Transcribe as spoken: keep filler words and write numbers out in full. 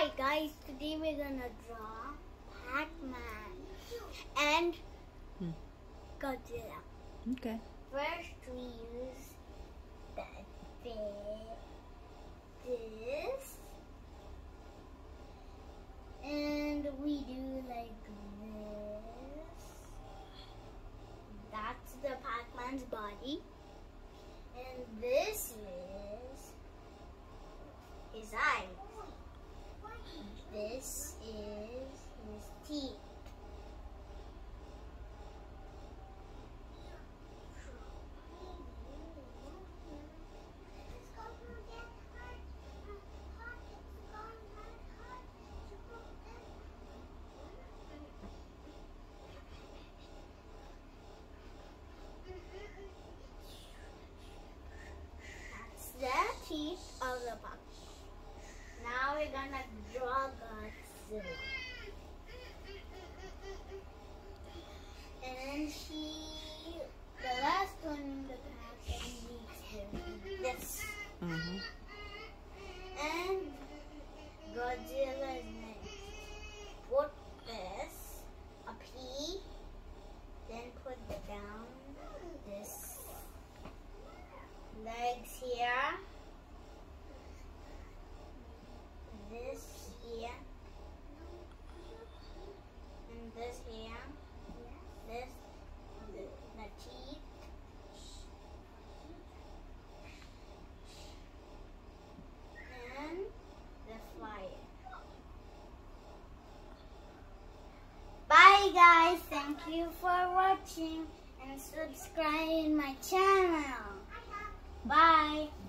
Hi guys, today we're gonna draw Pacman and hmm. Godzilla. Okay. First we use the bit, this, and we do like this. That's the Pacman's body, and this is his eyes. This is his teeth. That's the teeth of the puppy. Now we're gonna draw Godzilla. And she, the last one in the pack, needs this. Mm-hmm. And Godzilla is next. Put this up here, then put down this legs here. This here, and this here, this, the, the teeth, and the fire. Bye guys, thank you for watching and subscribe my channel. Bye.